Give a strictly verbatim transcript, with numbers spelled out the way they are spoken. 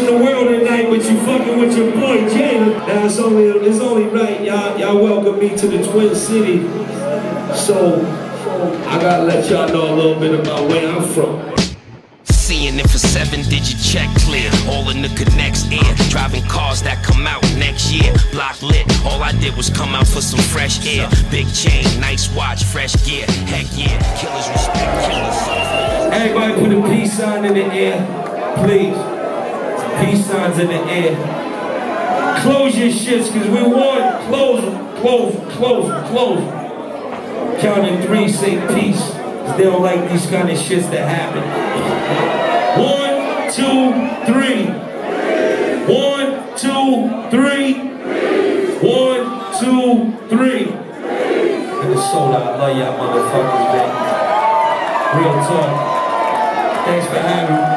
in the world tonight, but you fucking with your boy Jada. Now it's only it's only right y'all y'all welcome me to the Twin City. So I gotta let y'all know a little bit about where I'm from. Seeing if a seven-digit check clear, all in the connects air, driving cars that come out next year. Block lit, all I did was come out for some fresh air. Big chain, nice watch, fresh gear. Heck yeah, killers respect killers. Everybody put a peace sign in the air, please. Peace signs in the air. Close your shits, cause we want close them, close them, close them, close them. Counting three, say peace. Cause they don't like these kind of shits that happen. One, two, three. One, two, three. One, two, three. And it's sold out. I love y'all motherfuckers, man. Real talk. Thanks for having me.